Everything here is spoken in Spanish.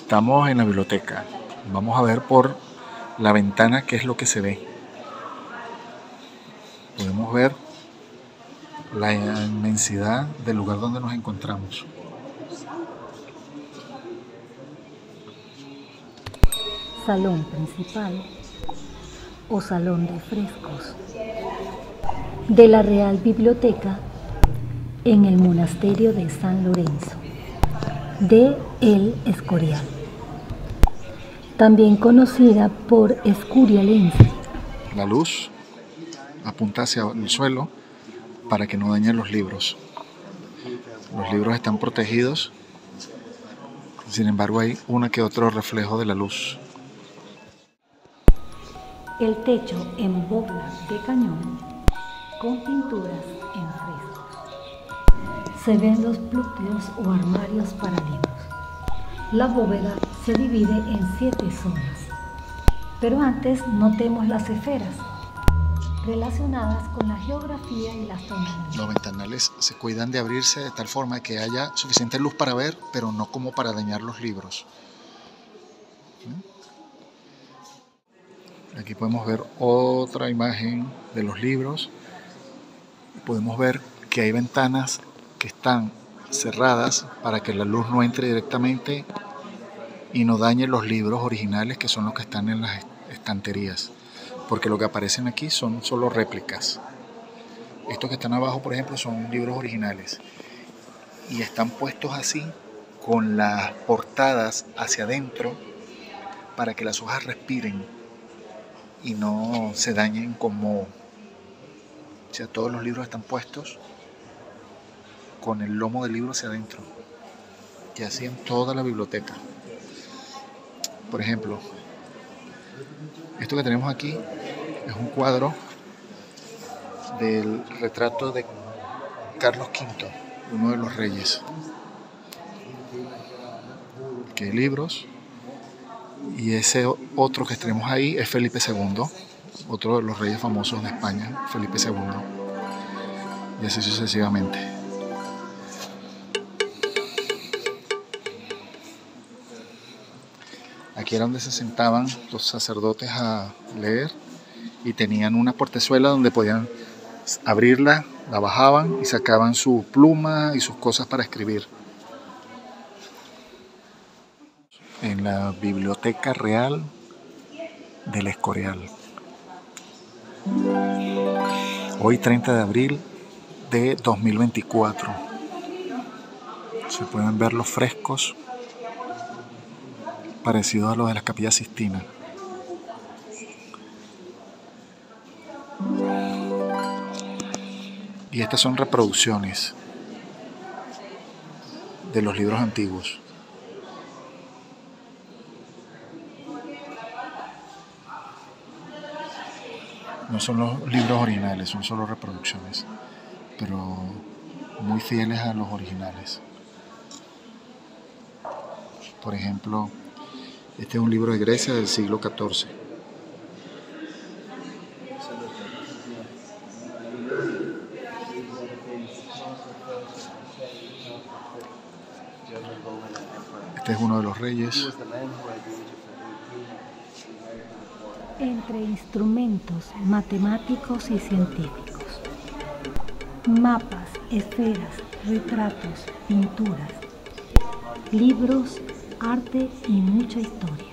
Estamos en la biblioteca. Vamos a ver por la ventana qué es lo que se ve. Podemos ver la inmensidad del lugar donde nos encontramos. Salón principal o salón de frescos de la Real Biblioteca en el monasterio de San Lorenzo de El Escorial, también conocida por Escurialense. La luz apunta hacia el suelo para que no dañen los libros. Los libros están protegidos, sin embargo hay uno que otro reflejo de la luz. El techo en bóveda de cañón con pinturas en frescos. Se ven los plúcteos o armarios para libros. La bóveda se divide en 7 zonas, pero antes notemos las esferas relacionadas con la geografía y la astronomía. Los ventanales se cuidan de abrirse de tal forma que haya suficiente luz para ver, pero no como para dañar los libros. Aquí podemos ver otra imagen de los libros. Podemos ver que hay ventanas que están cerradas para que la luz no entre directamente y no dañe los libros originales, que son los que están en las estanterías, porque lo que aparecen aquí son solo réplicas. Estos que están abajo, por ejemplo, son libros originales y están puestos así con las portadas hacia adentro para que las hojas respiren y no se dañen con moho. O sea, todos los libros están puestos con el lomo del libro hacia adentro, y así en toda la biblioteca. Por ejemplo, esto que tenemos aquí es un cuadro del retrato de Carlos V, uno de los reyes. Aquí hay libros, y ese otro que tenemos ahí es Felipe II, otro de los reyes famosos de España, Felipe II, y así sucesivamente. Aquí era donde se sentaban los sacerdotes a leer, y tenían una portezuela donde podían abrirla, la bajaban y sacaban su pluma y sus cosas para escribir. En la Biblioteca Real del Escorial. Hoy 30 de abril de 2024. Se pueden ver los frescos parecidos a los de la Capilla Sixtina. Y estas son reproducciones de los libros antiguos. No son los libros originales, son solo reproducciones, pero muy fieles a los originales. Por ejemplo, este es un libro de Grecia del siglo XIV. Este es uno de los reyes. Entre instrumentos matemáticos y científicos, mapas, esferas, retratos, pinturas, libros, arte y mucha historia.